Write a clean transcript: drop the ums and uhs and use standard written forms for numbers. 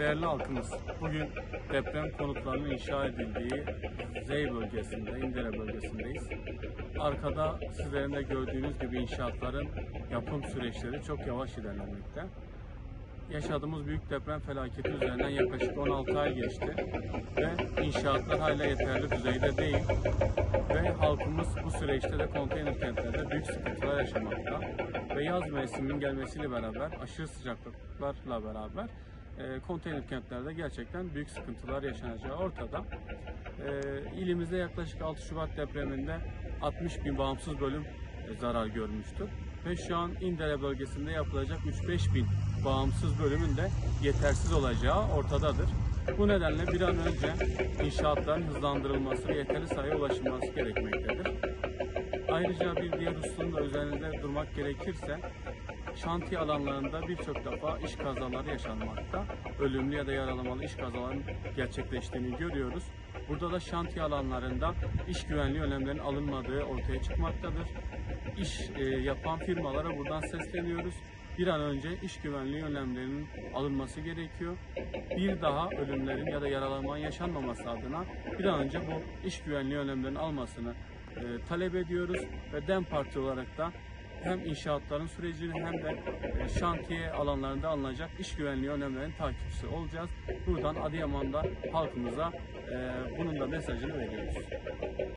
Değerli halkımız, bugün deprem konutlarının inşa edildiği Zey bölgesinde, İndere bölgesindeyiz. Arkada sizlerin de gördüğünüz gibi inşaatların yapım süreçleri çok yavaş ilerlemekte. Yaşadığımız büyük deprem felaketi üzerinden yaklaşık 16 ay geçti ve inşaatlar hala yeterli düzeyde değil ve halkımız bu süreçte de konteyner kentlerde büyük sıkıntılar yaşamakta ve yaz mevsiminin gelmesiyle beraber, aşırı sıcaklıklarla beraber konteyner kentlerde gerçekten büyük sıkıntılar yaşanacağı ortada. İlimizde yaklaşık 6 Şubat depreminde 60 bin bağımsız bölüm zarar görmüştür. Ve şu an İndere bölgesinde yapılacak 3-5 bin bağımsız bölümün de yetersiz olacağı ortadadır. Bu nedenle bir an önce inşaatların hızlandırılması ve yeterli sayıya ulaşılması gerekmektedir. Ayrıca bir diğer hususun da üzerinde durmak gerekirse, şantiye alanlarında birçok defa iş kazaları yaşanmakta. Ölümlü ya da yaralamalı iş kazalarının gerçekleştiğini görüyoruz. Burada da şantiye alanlarında iş güvenliği önlemlerinin alınmadığı ortaya çıkmaktadır. İş yapan firmalara buradan sesleniyoruz. Bir an önce iş güvenliği önlemlerinin alınması gerekiyor. Bir daha ölümlerin ya da yaralanmanın yaşanmaması adına bir an önce bu iş güvenliği önlemlerinin almasını talep ediyoruz ve DEM Parti olarak da hem inşaatların sürecini hem de şantiye alanlarında alınacak iş güvenliği önlemlerinin takipçisi olacağız. Buradan Adıyaman'da halkımıza bunun da mesajını veriyoruz.